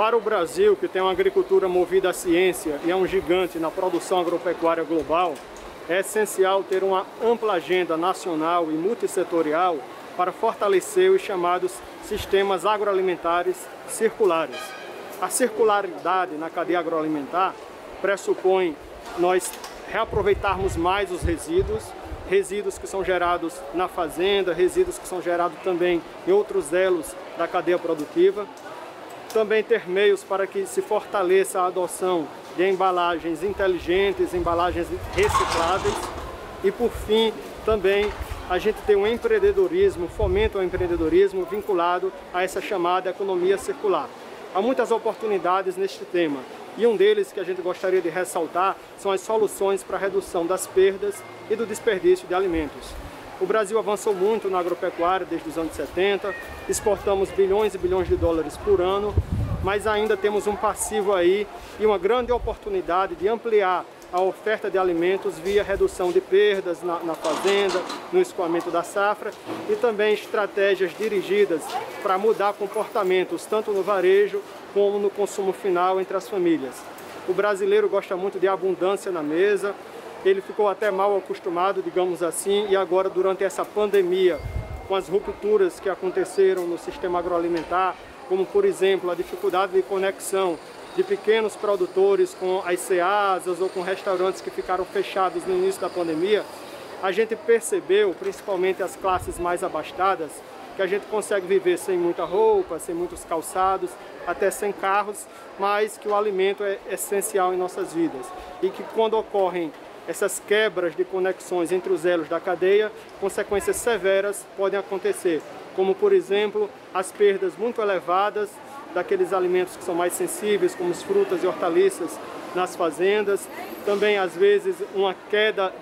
Para o Brasil, que tem uma agricultura movida à ciência e é um gigante na produção agropecuária global, é essencial ter uma ampla agenda nacional e multissetorial para fortalecer os chamados sistemas agroalimentares circulares. A circularidade na cadeia agroalimentar pressupõe nós reaproveitarmos mais os resíduos que são gerados na fazenda, resíduos que são gerados também em outros elos da cadeia produtiva. Também ter meios para que se fortaleça a adoção de embalagens inteligentes, embalagens recicláveis. E por fim, também a gente tem um empreendedorismo, fomento ao empreendedorismo vinculado a essa chamada economia circular. Há muitas oportunidades neste tema e um deles que a gente gostaria de ressaltar são as soluções para a redução das perdas e do desperdício de alimentos. O Brasil avançou muito na agropecuária desde os anos 70, exportamos bilhões e bilhões de dólares por ano, mas ainda temos um passivo aí e uma grande oportunidade de ampliar a oferta de alimentos via redução de perdas na fazenda, no escoamento da safra e também estratégias dirigidas para mudar comportamentos tanto no varejo como no consumo final entre as famílias. O brasileiro gosta muito de abundância na mesa, ele ficou até mal acostumado, digamos assim, e agora durante essa pandemia, com as rupturas que aconteceram no sistema agroalimentar, como por exemplo a dificuldade de conexão de pequenos produtores com as ceasas ou com restaurantes que ficaram fechados no início da pandemia, a gente percebeu, principalmente as classes mais abastadas, que a gente consegue viver sem muita roupa, sem muitos calçados, até sem carros, mas que o alimento é essencial em nossas vidas e que quando ocorrem essas quebras de conexões entre os elos da cadeia, consequências severas podem acontecer, como por exemplo as perdas muito elevadas daqueles alimentos que são mais sensíveis, como as frutas e hortaliças nas fazendas, também às vezes uma queda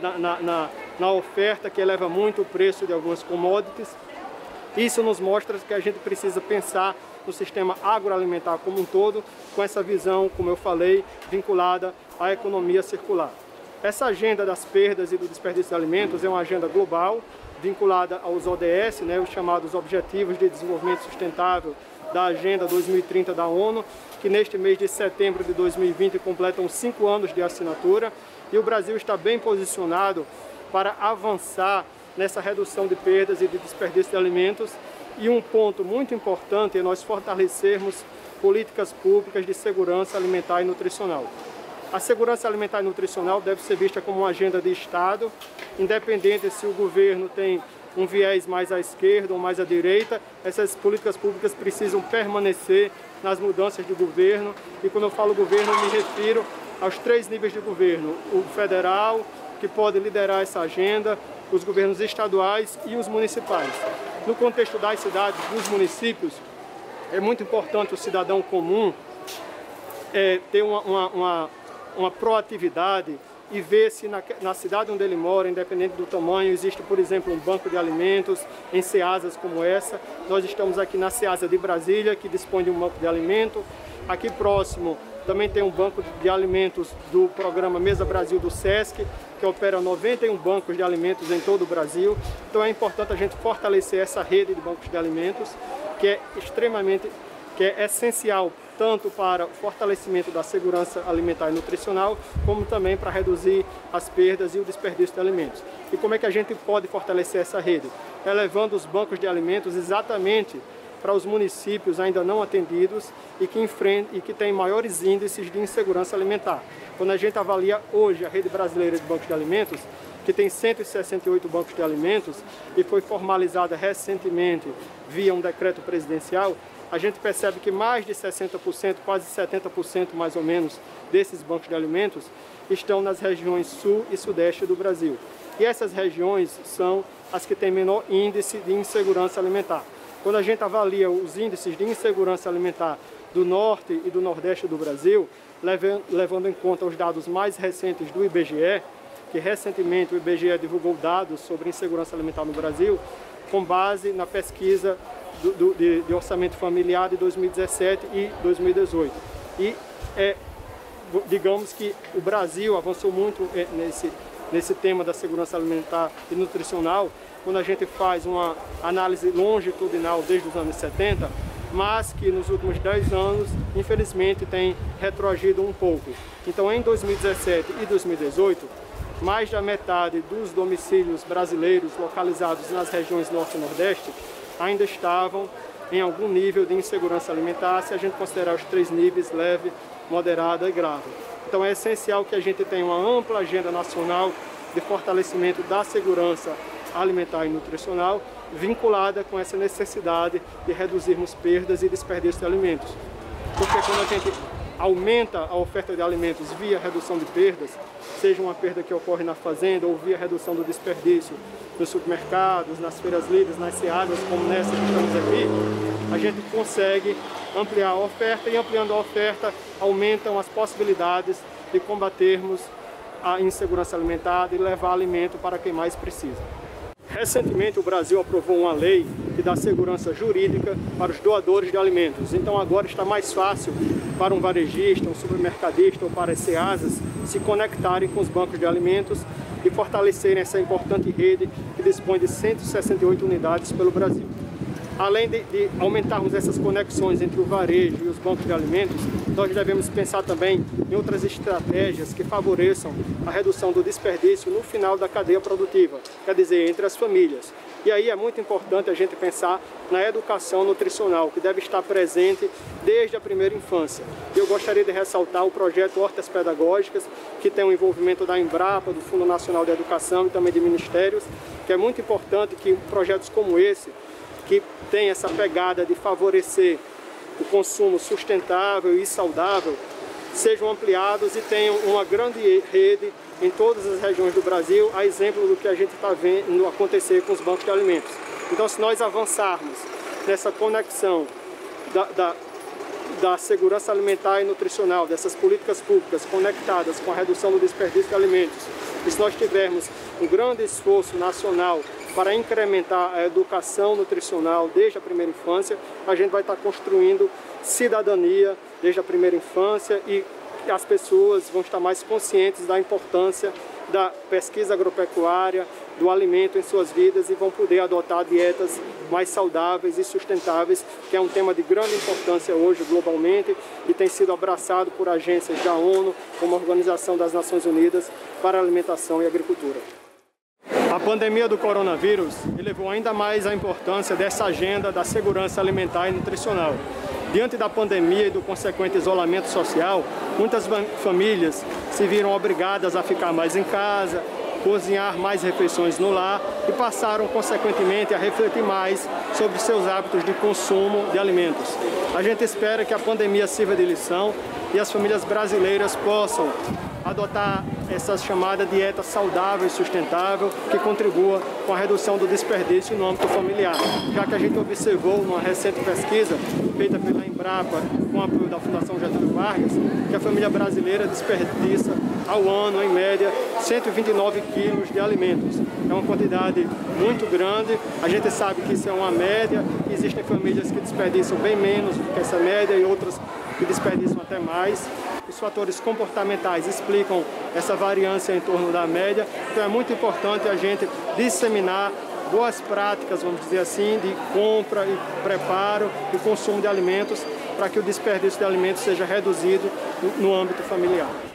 na oferta que eleva muito o preço de algumas commodities. Isso nos mostra que a gente precisa pensar no sistema agroalimentar como um todo, com essa visão, como eu falei, vinculada à economia circular. Essa agenda das perdas e do desperdício de alimentos é uma agenda global, vinculada aos ODS, os chamados Objetivos de Desenvolvimento Sustentável da Agenda 2030 da ONU, que neste mês de setembro de 2020 completam 5 anos de assinatura, e o Brasil está bem posicionado para avançar nessa redução de perdas e de desperdício de alimentos. E um ponto muito importante é nós fortalecermos políticas públicas de segurança alimentar e nutricional. A segurança alimentar e nutricional deve ser vista como uma agenda de Estado, independente se o governo tem um viés mais à esquerda ou mais à direita, essas políticas públicas precisam permanecer nas mudanças de governo. E quando eu falo governo, eu me refiro aos 3 níveis de governo: o federal, que pode liderar essa agenda, os governos estaduais e os municipais. No contexto das cidades, dos municípios, é muito importante o cidadão comum ter uma proatividade e ver se na cidade onde ele mora, independente do tamanho, existe, por exemplo, um banco de alimentos em ceasas como essa. Nós estamos aqui na Ceasa de Brasília, que dispõe de um banco de alimento. Aqui próximo também tem um banco de alimentos do programa Mesa Brasil do SESC, que opera 91 bancos de alimentos em todo o Brasil. Então é importante a gente fortalecer essa rede de bancos de alimentos, que é essencial tanto para o fortalecimento da segurança alimentar e nutricional, como também para reduzir as perdas e o desperdício de alimentos. E como é que a gente pode fortalecer essa rede? Elevando os bancos de alimentos exatamente para os municípios ainda não atendidos e que têm maiores índices de insegurança alimentar. Quando a gente avalia hoje a rede brasileira de bancos de alimentos, que tem 168 bancos de alimentos e foi formalizada recentemente via um decreto presidencial, a gente percebe que mais de 60%, quase 70% mais ou menos, desses bancos de alimentos estão nas regiões sul e sudeste do Brasil. E essas regiões são as que têm menor índice de insegurança alimentar. Quando a gente avalia os índices de insegurança alimentar do norte e do nordeste do Brasil, levando em conta os dados mais recentes do IBGE, que recentemente o IBGE divulgou dados sobre insegurança alimentar no Brasil, com base na pesquisa de orçamento familiar de 2017 e 2018. E digamos que o Brasil avançou muito nesse tema da segurança alimentar e nutricional. Quando a gente faz uma análise longitudinal desde os anos 70, mas que nos últimos 10 anos, infelizmente, tem retroagido um pouco. Então, em 2017 e 2018, mais da metade dos domicílios brasileiros localizados nas regiões Norte e Nordeste ainda estavam em algum nível de insegurança alimentar, se a gente considerar os 3 níveis, leve, moderada e grave. Então é essencial que a gente tenha uma ampla agenda nacional de fortalecimento da segurança alimentar e nutricional, vinculada com essa necessidade de reduzirmos perdas e desperdício de alimentos. Porque quando a gente aumenta a oferta de alimentos via redução de perdas, seja uma perda que ocorre na fazenda ou via redução do desperdício nos supermercados, nas feiras livres, nas ceadas, como nessa que estamos aqui, a gente consegue ampliar a oferta, e ampliando a oferta aumentam as possibilidades de combatermos a insegurança alimentar e levar alimento para quem mais precisa. Recentemente o Brasil aprovou uma lei que dá segurança jurídica para os doadores de alimentos. Então agora está mais fácil para um varejista, um supermercadista ou para as ceasas se conectarem com os bancos de alimentos e fortalecerem essa importante rede que dispõe de 168 unidades pelo Brasil. Além de aumentarmos essas conexões entre o varejo e os bancos de alimentos, nós devemos pensar também em outras estratégias que favoreçam a redução do desperdício no final da cadeia produtiva, quer dizer, entre as famílias. E aí é muito importante a gente pensar na educação nutricional, que deve estar presente desde a primeira infância. Eu gostaria de ressaltar o projeto Hortas Pedagógicas, que tem o envolvimento da Embrapa, do Fundo Nacional de Educação e também de ministérios, que é muito importante que projetos como esse, que tem essa pegada de favorecer o consumo sustentável e saudável, sejam ampliados e tenham uma grande rede em todas as regiões do Brasil, a exemplo do que a gente está vendo acontecer com os bancos de alimentos. Então, se nós avançarmos nessa conexão da segurança alimentar e nutricional, dessas políticas públicas conectadas com a redução do desperdício de alimentos, e se nós tivermos um grande esforço nacional para incrementar a educação nutricional desde a primeira infância, a gente vai estar construindo cidadania desde a primeira infância e as pessoas vão estar mais conscientes da importância da pesquisa agropecuária, do alimento em suas vidas e vão poder adotar dietas mais saudáveis e sustentáveis, que é um tema de grande importância hoje globalmente e tem sido abraçado por agências da ONU, como a Organização das Nações Unidas para a Alimentação e Agricultura. A pandemia do coronavírus elevou ainda mais a importância dessa agenda da segurança alimentar e nutricional. Diante da pandemia e do consequente isolamento social, muitas famílias se viram obrigadas a ficar mais em casa, cozinhar mais refeições no lar e passaram, consequentemente, a refletir mais sobre seus hábitos de consumo de alimentos. A gente espera que a pandemia sirva de lição e as famílias brasileiras possam adotar essa chamada dieta saudável e sustentável que contribua com a redução do desperdício no âmbito familiar, já que a gente observou numa recente pesquisa feita pela Embrapa com apoio da Fundação Getúlio Vargas que a família brasileira desperdiça ao ano, em média, 129 quilos de alimentos. É uma quantidade muito grande, a gente sabe que isso é uma média, existem famílias que desperdiçam bem menos do que essa média e outras que desperdiçam até mais. Os fatores comportamentais explicam essa variância em torno da média, então é muito importante a gente disseminar boas práticas, vamos dizer assim, de compra e preparo e consumo de alimentos para que o desperdício de alimentos seja reduzido no âmbito familiar.